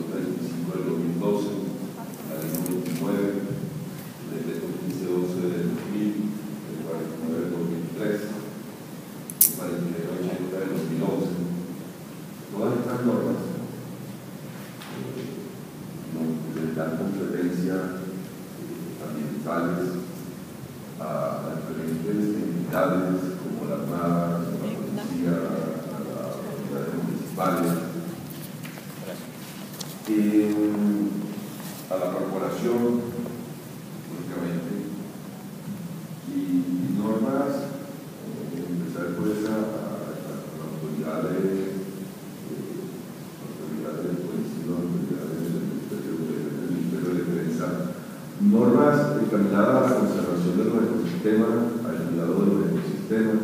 35 del 2012, la ley 29, el decreto 1512 del 2000, el 49 del 2003, el 4980 del 2011. Todas estas normas le dan competencia ambientales a diferentes entidades como la Armada, la Policía, a las autoridades municipales, a la corporación, lógicamente, y normas, empezar pues a autoridades de policía, autoridades del Ministerio de Defensa, normas encaminadas a la conservación de los ecosistemas, al cuidado de los ecosistemas,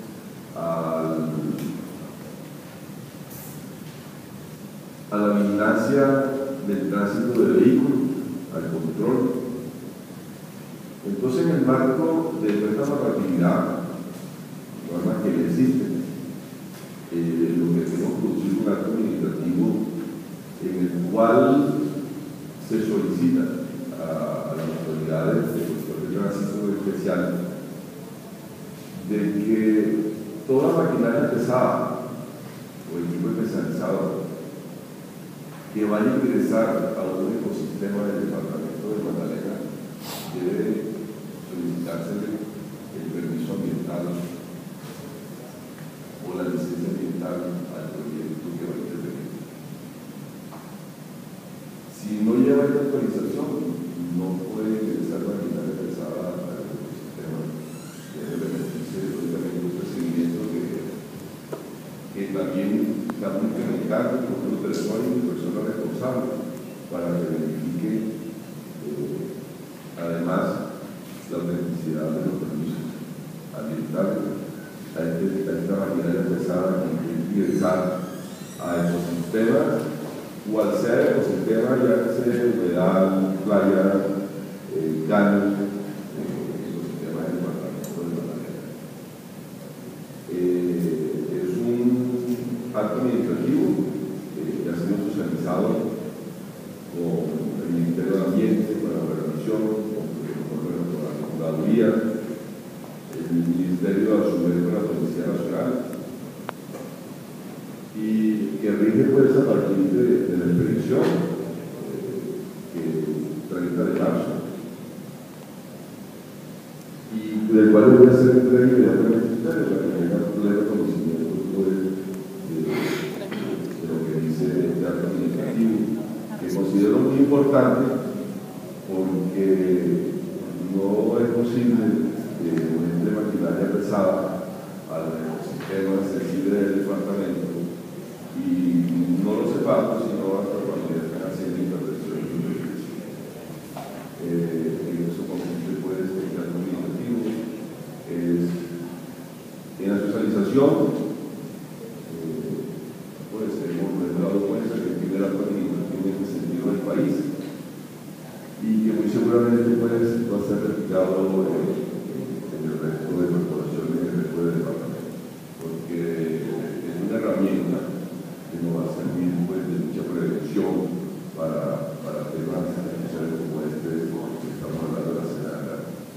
a la vigilancia del tránsito de vehículos, al control. Entonces, en el marco de esta normatividad, normas que ya existen, lo que queremos producir un acto administrativo en el cual se solicita a las autoridades del sector de tránsito especial de que toda maquinaria pesada o equipo especializado que vaya a ingresar a un ecosistema del departamento de Magdalena debe solicitarse el permiso ambiental o la licencia ambiental al proyecto que va a intervenir. Si no lleva esta autorización, no puede ingresar maquinaria pesada al ecosistema. Debe permitirse obviamente un procedimiento que también estamos incrementando con los telefónicos y personas responsables para que verifique además la autenticidad de los permisos ambientales a esta maquinaria pesada que ingresar a ecosistemas o al ser ecosistema, ya que sea humedal, playa, caños, ecosistema del departamento de Magdalena. Es un acto administrativo que ha sido socializado con el Ministerio de Ambiente, con la Gobernación, con la Procuraduría, el Ministerio a su vez con la Policía Nacional, y que rige pues a partir de la expedición que 30 de marzo, y del cual voy a hacer entrega inmediatamente a ustedes para que tengan pleno conocimiento de lo que dice este acto administrativo, que considero muy importante porque no es posible que entre maquinaria pesada al ecosistema sensible del departamento y no lo sepamos, sino hasta cuando ya están haciendo intervenciones de justicia. En eso consiste pues el acto administrativo. En la socialización pues hemos dado cuenta que el primer acto administrativo en este sentido del país y que muy seguramente pues va a ser replicado en el resto de corporaciones, en el resto del departamento, porque es una herramienta que nos va a servir pues, de mucha prevención para temas especiales como este que estamos hablando de la Senada.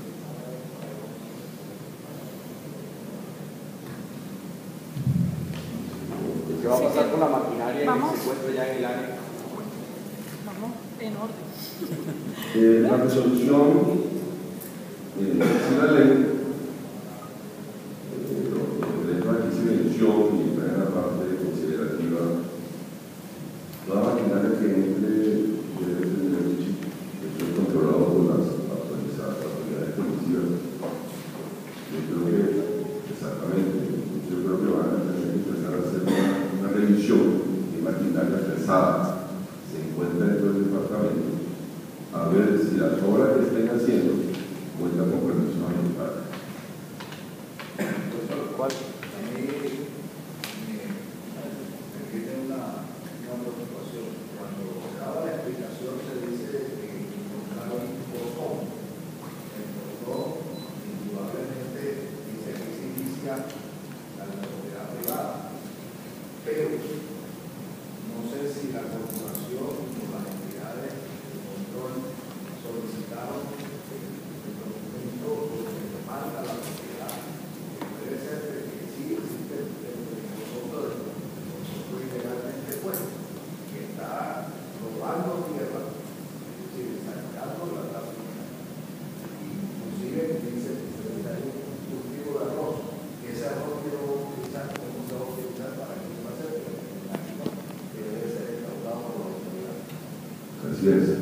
¿Qué va a pasar con la maquinaria que se encuentra ya en el área? Vamos en orden. La resolución, si la ley, los derechos aquí se mención y está en la parte considerativa, toda maquinaria que entre debe tener un chip que esté controlado por las autoridades policías. Yo creo que exactamente, yo creo que van a tener que empezar a hacer una revisión de maquinaria pesada se encuentra dentro del departamento, a ver si las obras que estén haciendo cuentan con permisos ambientales. ¿Cuál? A mí me tiene una preocupación. Cuando se daba la explicación se dice que encontraron un botón. El botón indudablemente dice que se inicia la propiedad privada, pero no sé si la corporación presidencia.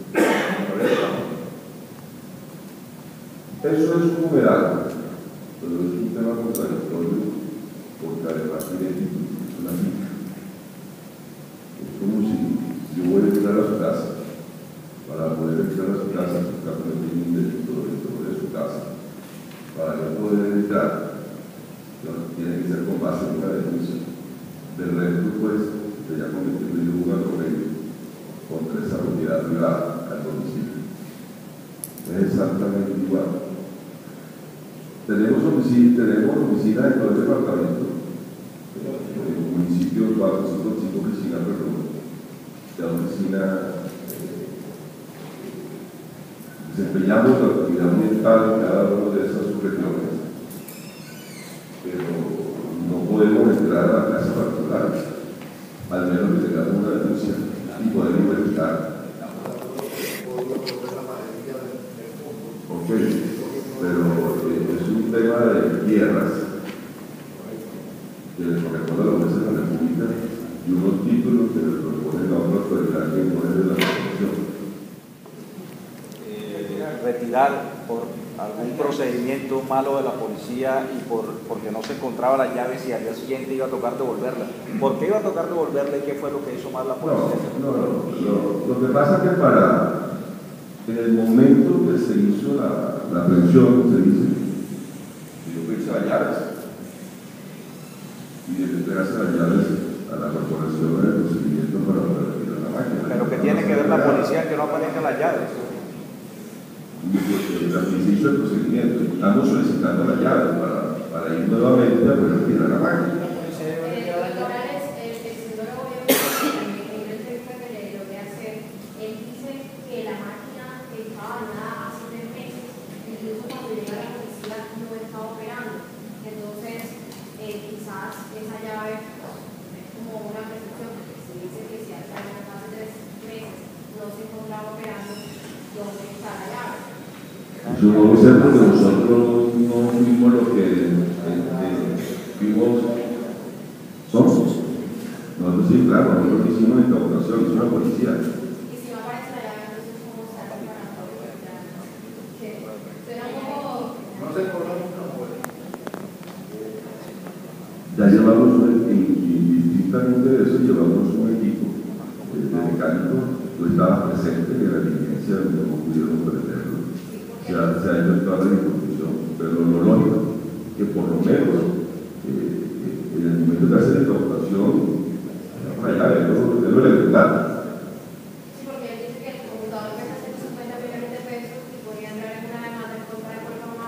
Eso es un numeral, pero es un tema contradictorio porque además tiene una finca. Es como si yo voy a entrar a su casa, para poder entrar a su casa, buscar un delito dentro de su casa. Para yo poder entrar, tiene que ser con base en una denuncia. Del resto, pues, usted ya cometió un atropello contra esa propiedad privada al domicilio. Es exactamente igual. Tenemos oficina en todo el departamento, en el municipio 455 oficina, perdón, la oficina desempeñamos la actividad ambiental en cada una de esas subregiones, pero no podemos entrar a la casa particular, al menos que tengamos una denuncia y poder investigar. Ok, pero es un tema de tierras que les corresponde a los jueces de la República y unos títulos que les proponen a otra autoridad que impone de la Constitución. Retirar por algún procedimiento malo de la policía y porque no se encontraba las llaves y al día siguiente iba a tocar devolverla. ¿Por qué iba a tocar devolverla y qué fue lo que hizo mal la policía? Lo que pasa es que en el momento que se hizo la aprehensión, se dice, yo pensé las llaves y de entregarse las llaves a la corporación del procedimiento para retirar la máquina. Pero que tiene que ver la policía que no aparezcan las llaves. Se hizo el procedimiento, estamos solicitando la llave para ir nuevamente a poder retirar la máquina. Yo no sé porque nosotros no fuimos lo que fuimos, somos. Nosotros sí, claro, nosotros hicimos incautación, hicimos la policía. Y si no aparece la llave, entonces ¿cómo está preparado? No se cobró nunca. Ya llevamos, indistintamente de eso, llevamos un equipo de mecánicos. Tú estabas presente en la diligencia, no pudieron pretenderlo. Se ha hecho toda la disposición, pero lo lógico que por lo menos en el momento de hacer la incautación, es lo elemental. Sí, porque él dice que el computador cuesta 150 millones de pesos y podría entrar en una demanda en contra de Colcama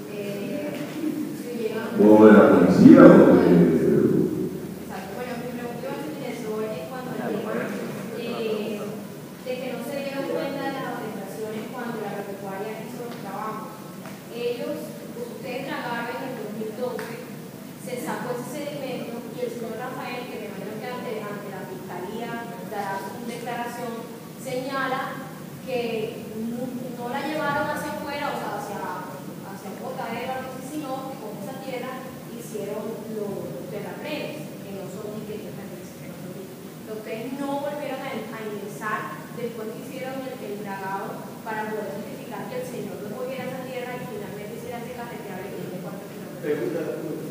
si llegan. O de la policía o de. Exacto, bueno, mi preocupación es eso, es cuando llegan de que no se dieron cuenta de las orientaciones cuando la agropecuaria hizo los trabajos. Ustedes tragaron en el 2012, se sacó ese sedimento y el señor Rafael, que me imagino que ante la fiscalía dará su declaración, señala que no la llevaron hacia afuera, o sea, hacia un botadero, sino que con esa tierra hicieron los terraplenes, que no son ni que ustedes no volvieron a ingresar después que hicieron el dragado para poder certificar que el señor no cogiera esa tierra y finalmente hiciera ese carreteable que tiene 4 kilómetros.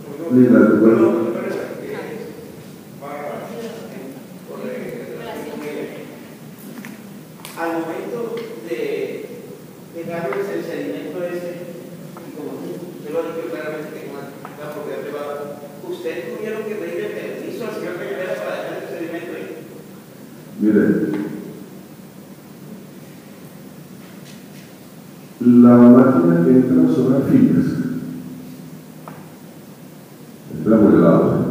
Al momento de darles el sedimento ese, y como usted lo ha dicho claramente que con la propiedad privada, ¿ustedes tuvieron que pedirle permiso al señor Rivera para dejar el sedimento ahí? Mire, la máquina que entra son las filas, entra por el lado.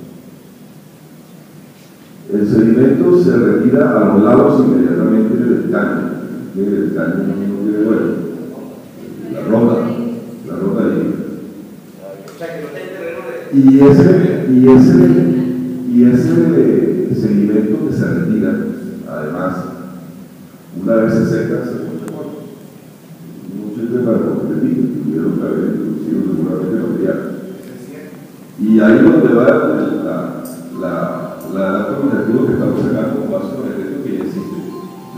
El sedimento se retira a los lados inmediatamente del caño. Mire, el caño no tiene vuelo. La ronda ahí. O sea, que no está en terreno de. Y ese sedimento que se retira, además, una vez se seca, se pone muerto. No sirve para competir, tuvieron que haber introducido seguramente los diarios. Y ahí donde va la acto administrativo que estamos sacando con base en el decreto que ya existe.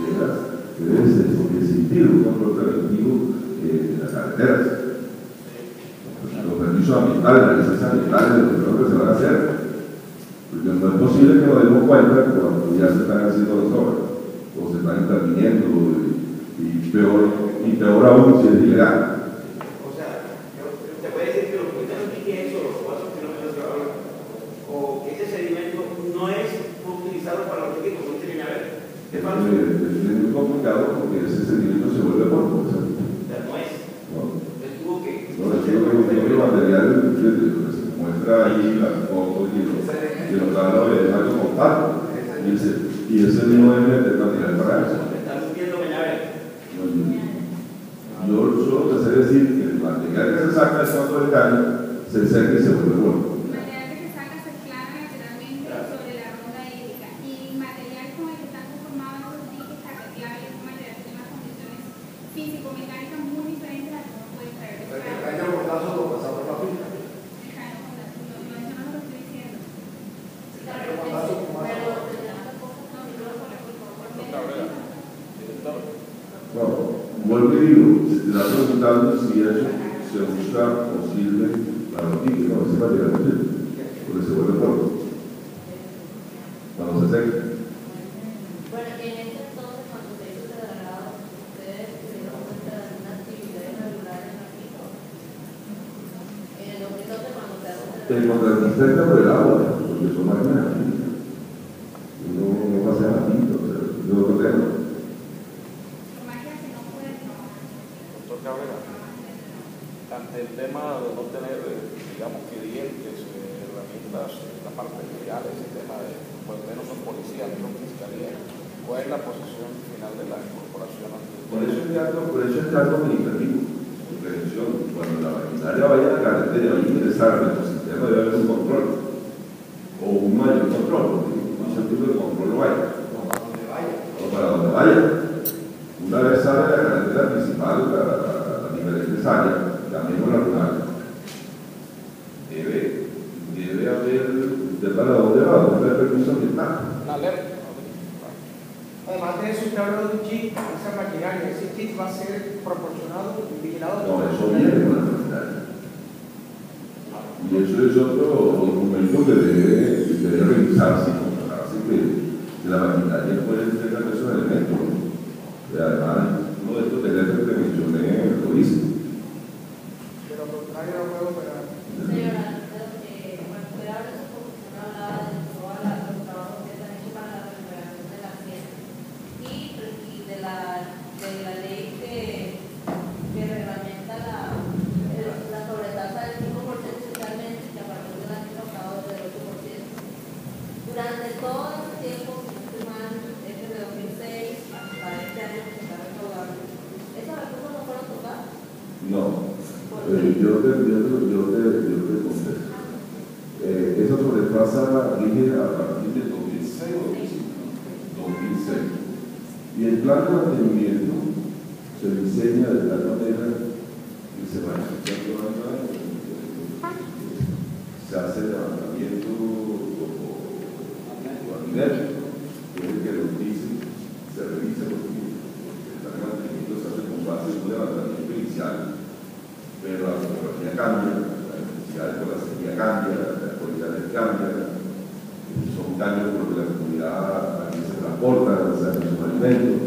están haciendo las obras, o se están interviniendo, y peor aún si es ilegal. O sea, te puede decir que los primeros 500 o los 4 kilómetros de ahora, o que ese sedimento no es utilizado para los equipos, no tiene que haber. Es falso. Es muy complicado porque ese sedimento se vuelve polvo. O sea, no es. No. Él tuvo que. No, el material que se muestra ahí, las fotos y los datos de algo compacto. Y ese no es el material para eso. Estamos viendo Peñaver. Yo solo te sé decir que el material que se saca del fondo del caño se seca y se vuelve polvo. El material que se saca se esclava naturalmente sobre la ronda hídrica y el material con el que están conformados los diques carreteables es un material que tiene unas condiciones físico-mecánicas muy diferentes a las que uno puede traer. El caño portazo lo pasa por la fila. El caño portazo, no es lo que estoy diciendo. Bueno, vuelvo y digo, se te está preguntando si eso se usa o sirve para los diques, no, ese material no sirve, porque se vuelve polvo cuando se seca. Bueno, en ese entonces, cuando se hizo el traslado, ¿ustedes se dieron cuenta de alguna actividad irregular en la pista? En el 2012, cuando se hace El contratista está por el agua, porque son máquinas aquí. No pasa la tinta, o sea, es otro tema. Máquinas que no pueden trabajar. Doctor Cabrera, ante el tema de no tener, digamos, clientes, herramientas, la parte legal, ese tema de, por lo menos son policías, no son fiscalía, ¿cuál es la posición final de la corporación? Por eso es que algo administrativo, su prevención. Cuando la maquinaria vaya a la carretera, va a ingresar a nuestro sistema, debe haber un control, o un mayor control, porque mucho tipo de control no hay. O para donde vaya. Una vez sale la carretera principal, las diferentes áreas, también con la rural, debe haber, de para dónde va, debe haber permiso ambiental. Una alerta. Además de eso, usted habló de un chip, esa maquinaria, ese chip va a ser proporcionado y vigilado. No, eso viene con la maquinaria. Y eso es otro documento que debe revisarse y controlarse que la maquinaria puede tener esos elementos. Y además, uno de estos teléfonos que mencioné lo dice. De lo contrario, no puedo operar. Señora, cuando usted habla de su posición, hablaba de todos los trabajos que se han hecho para la recuperación de la hacienda y de la ley que reglamenta la sobretasa del 5% especialmente, que a partir del año pasado es del 8%. Durante todo ese tiempo, si no estoy mal, desde 2006 hasta este año que se está recaudando, ¿esos recursos no fueron tocados? No. Yo te contesto. Esa sobrepasa rige a partir del 2006 o 2006. Y el plan de mantenimiento se diseña de tal manera que se va a ejecutar toda la se hace el levantamiento a nivel, que es el que lo dice, se revisa los equipos, porque el plan de mantenimiento se hace con base en un levantamiento inicial, pero la topografía cambia, la necesidad de la sequía cambia, las cualidades cambian, son cambios porque la comunidad aquí se transporta, se hacen sus alimentos,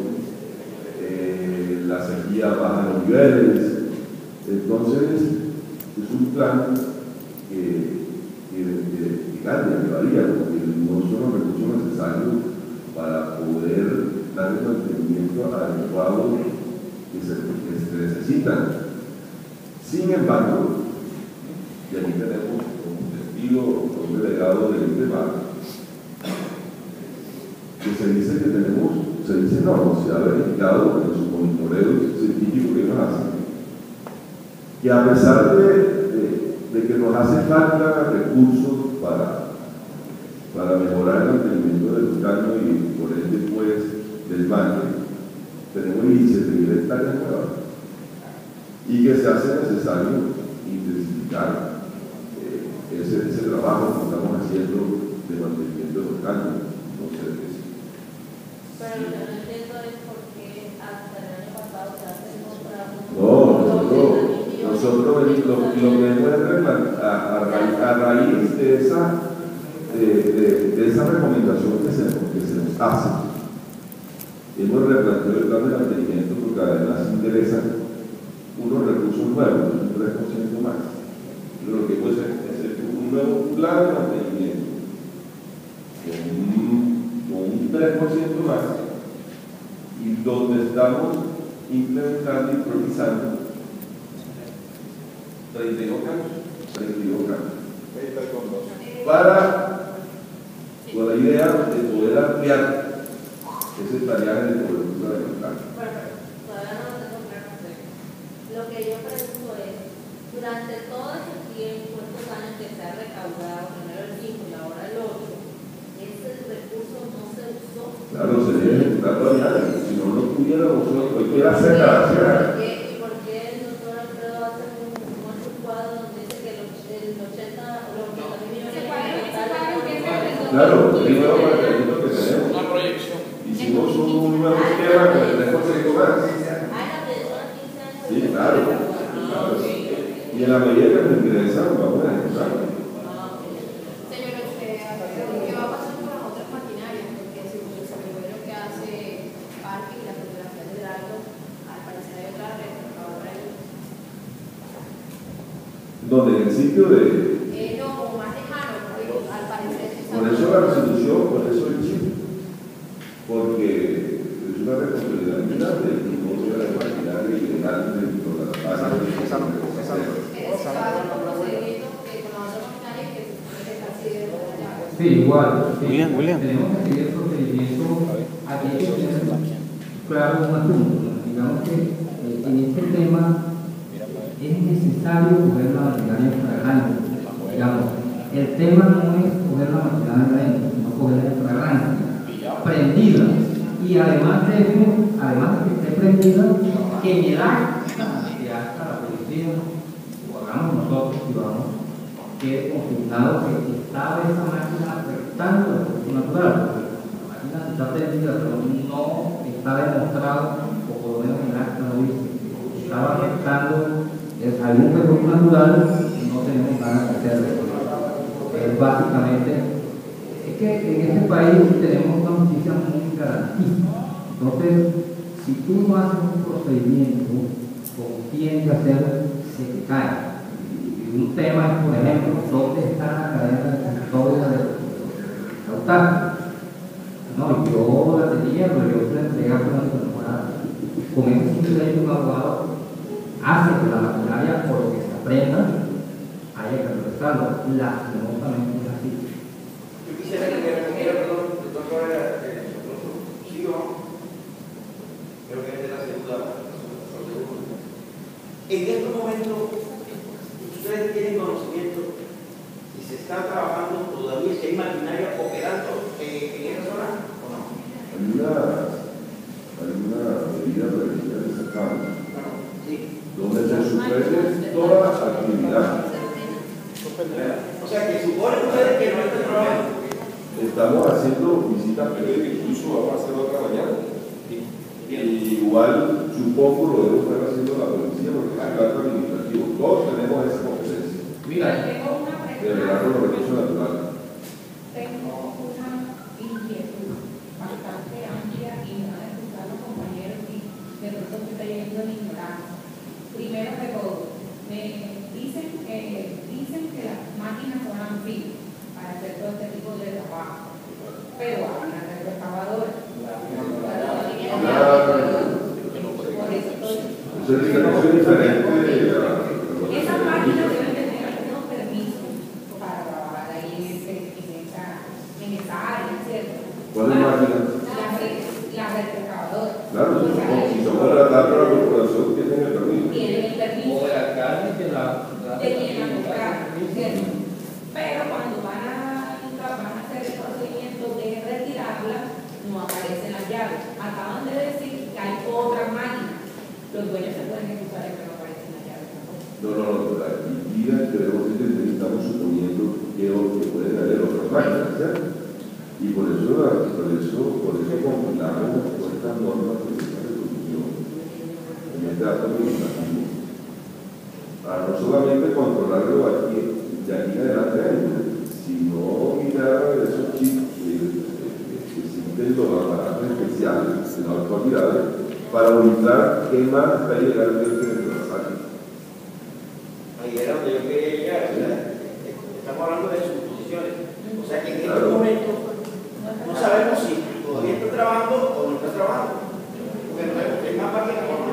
la sequía baja los niveles, entonces es un plan que cambia, que varía, porque no son los recursos necesarios para poder dar el mantenimiento adecuado que se necesitan. Sin embargo, y aquí tenemos como testigo un delegado del INDEMAR, que se dice que se ha verificado en sus monitoreos científicos que nos hacen, que a pesar de que nos hace falta recursos para mejorar el mantenimiento del caño y por ende pues del valle, tenemos 17.000 hectáreas nuevas y que se hace necesario intensificar ese trabajo que estamos haciendo de mantenimiento de los caños. No sé qué decir. Pero lo que no entiendo es por qué hasta el año pasado se hace contra nosotros lo que hemos a raíz de de esa recomendación que se nos hace, hemos replanteado el plan de mantenimiento porque además interesan unos recursos nuevos, un 3% más. Lo que puede ser es un nuevo plan de mantenimiento con un 3% más, y donde estamos implementando y priorizando 32 casos para, con la idea de poder ampliar ese tallaje de cobertura de los casos. Bueno, todavía no lo tengo claro. Lo que yo pregunto es, durante todo ese tiempo, estos años que se ha recaudado, primero el 5 y ahora el 8, ese recurso no se usó. Claro, se debe ejecutar todavía, si no lo tuviéramos nosotros, cualquiera hacer la ¿Y por qué el doctor Alfredo hace un cuadro donde dice que el 80 o los 80 millones de claro, el nuevo planteamiento que tenemos. Una proyección. Hicimos un nuevo esquema con el 3% más. Sí, claro. Y en la medida que nos ingresan, vamos a ejecutar. Señores, ¿qué va a pasar con las otras maquinarias? Porque si se recuerda que hace parque y la fotografía de Hidalgo, al parecer hay otra retroexcavadora ahí. Donde en el sitio de. No, más lejano, porque al parecer. Por eso la resolución, por eso el chip. Porque es una responsabilidad muy grande el tipo de la maquinaria y legal dentro de las áreas. Sí, igual. William. Tenemos que seguir el procedimiento. Aquí hay que tener claro un asunto. Digamos que en este tema es necesario coger la maquinaria fragante. Digamos, el tema no es coger la maquinaria sino coger la fragante, prendida. Y además de eso, además de que esté prendida, que en el acta que haga la policía, o hagamos nosotros, ciudadanos, que consultado que estaba esa máquina afectando el recurso natural. La máquina está prendida, pero no está demostrado, o por lo menos en el acta no dice, que estaba afectando algún recurso natural, no tenemos nada que hacer. Básicamente, es que en este país tenemos una justicia muy garantista. Entonces, si tú no haces un procedimiento como tienes que hacer, se te cae. Un tema es, por ejemplo, ¿dónde está la cadena de custodia de Cautá? No, yo la tenía, pero yo se la entregué a una temporada. Con ese simple hecho, un abogado hace que la maquinaria, por lo que se aprenda, haya que regresarlo. Lastimosamente es así. Yo quisiera que me respondiera, perdón, doctor sí o no. Creo que es de la segunda. En estos momentos, ustedes tienen conocimiento si se está trabajando todavía, si hay maquinaria operando en esa zona o no. Hay una medida preventiva que sacamos, Sí. donde se suspende toda actividad. O sea, que suponen ustedes que no están trabajando. Estamos haciendo visitas periódicas, incluso vamos a hacer otra mañana. Y igual, supongo, lo debe estar haciendo la policía porque es un acto administrativo. Todos tenemos esa competencia. Mira, De verdad, con los recursos naturales. Tengo una inquietud bastante amplia y me van a escuchar los compañeros y de pronto me está yendo en ignorancia. Primero que todo, me dicen que las máquinas son anfibias para hacer todo este tipo de trabajo, pero hay una retroexcavadora. Eso es diferente. Esas máquinas deben tener algunos permisos para trabajar ahí en esa área, ¿cierto? ¿Cuál es la máquina? La retroexcavadora. Claro, si somos la corporación, tienen el permiso. Tienen el permiso. o el alcalde que la De quien la compraron, ¿cierto? Pero cuando van a hacer el procedimiento de retirarla, no aparecen las llaves. Acaban de decir que hay otra máquina. Los dueños se pueden excusar en que no aparecen las llaves tampoco. No, la actividad que debemos entender, estamos suponiendo que pueden haber otras máquinas, ¿cierto? Y por eso compilamos con estas normas de esta resolución en este acto administrativo. Para no solamente controlarlo de aquí en adelante, sino mirar el senador Corvidales, para monitorar qué más está llegando dentro de la sala. Ahí era donde yo quería llegar, ¿verdad? Estamos hablando de suposiciones. O sea que en Claro. este momento no sabemos si todavía está trabajando o no está trabajando. Porque no es más para que la forma.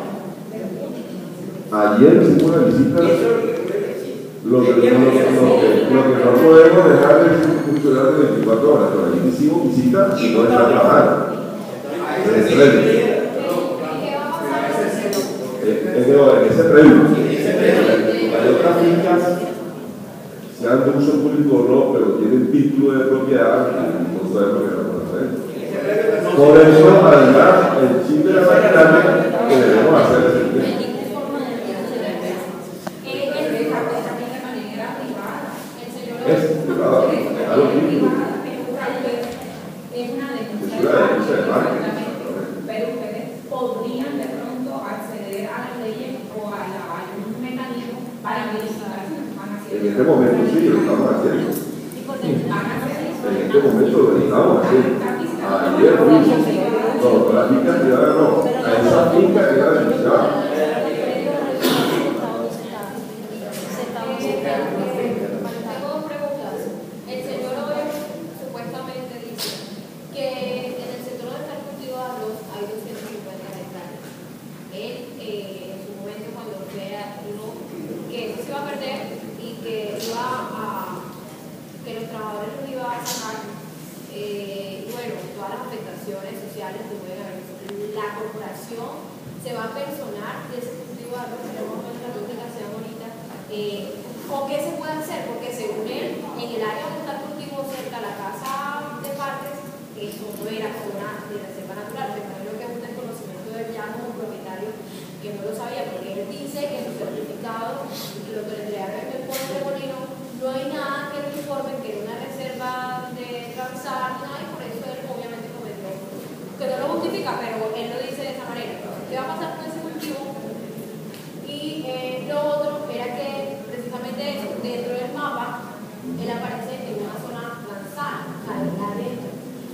Ayer hicimos una visita. Y eso es lo que quiero decir. Lo que no podemos dejar de funcionar de 24 horas. Pero ahí hicimos visita y no está trabajando. En ese premio. Hay otras fincas, sean de uso público o no, pero tienen título de propiedad y no sabemos qué vamos a hacer. Por eso, además, el chip de la maquinaria que debemos hacer es el tiempo. Es privado, es algo típico. Es una denuncia, pero ustedes podrían de pronto acceder a las leyes o a algún mecanismo para verificar si van a hacer. En este momento sí, lo estamos haciendo. En este momento lo estamos haciendo. Ayer fuimos, no, la finca privada no, a esa finca que era denunciada. El señor hoy supuestamente dice que en el sector donde están cultivados hay 250 hectáreas. Él, en su momento, cuando vea que eso se iba a perder y que que los trabajadores los iban a sacar, bueno, todas las afectaciones sociales que pueden haber. La corporación se va a personar de ese cultivo de arroz, tenemos una ruta que sea bonita. ¿O qué se puede hacer? Porque según él, en el área donde está el cultivo cerca a la casa de partes, eso no era zona de reserva natural. Me imagino que es un desconocimiento del ya como propietario que no lo sabía, porque él dice que en su certificado, y lo que le entregaron en el pueblo de Molino, no hay nada que lo informe que era una reserva de transar, nada, y por eso él obviamente cometió, que no lo justifica, pero él lo dice de esa manera. ¿Qué va a pasar con ese cultivo? Y lo otro era que precisamente eso, dentro del mapa, él aparece en una zona lanzada, o sea, adentro.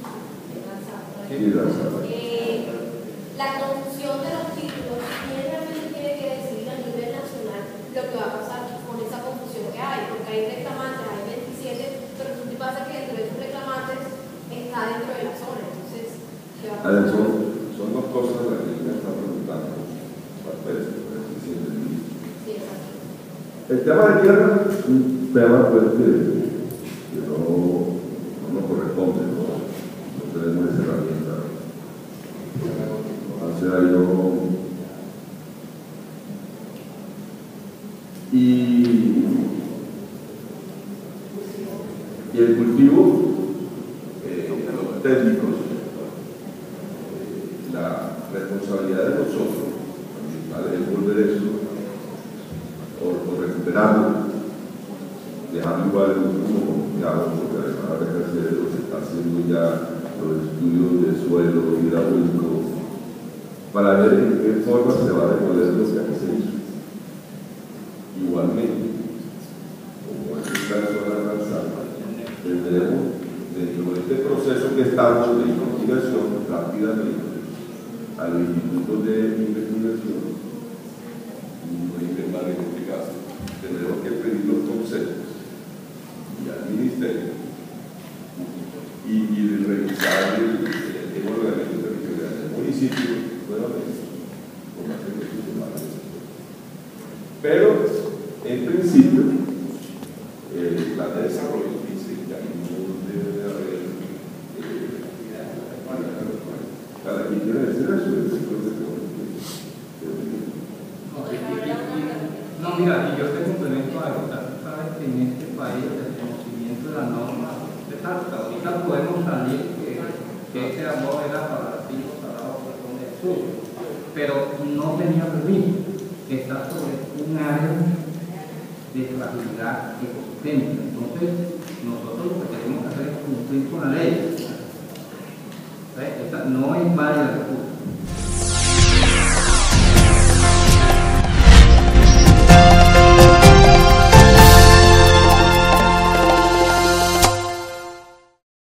La confusión de los títulos, ¿quién realmente tiene que decidir a nivel nacional lo que va a pasar con esa confusión que hay? Porque hay reclamantes, hay 27, pero lo que pasa es que dentro de esos reclamantes está dentro de la zona. Entonces, ¿qué va a pasar? Son dos cosas las que me están preguntando. El tema de tierra es un tema pues, que no nos corresponde, no tenemos esa herramienta. Hace algo. Y el cultivo, los técnicos, la responsabilidad de nosotros, es volver eso o recuperarlo, dejarlo igual como digamos, porque además ahora que se está haciendo ya los estudios de suelo hidráulico para ver en qué forma se va a devolver lo que aquí se hizo. Igualmente, como es el caso de la lanzada, tendremos dentro de este proceso que estamos de investigación rápidamente a los institutos de investigación, no hay que mal en este caso, tendremos que pedir los conceptos y al ministerio y revisar el ordenamiento territorial del municipio nuevamente con más recursos humanos. Pero en principio el plan de desarrollo dice que ahí no debe de haber cada quien quiere decir eso, el sector de no, mira, y yo te complemento algo. Tú sabes que en este país el conocimiento de la norma es alta. Ahorita podemos salir que ese amor era para los hijos salados de sur, pero no tenía permiso. Está sobre un área de fragilidad ecosistémica. Entonces, nosotros lo que tenemos que hacer es cumplir con la ley. Esta no es válida recurso.